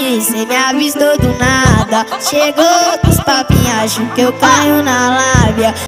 aí, cê me avistou do nada. Chegou com os papinhos, acho que eu caio na lábia.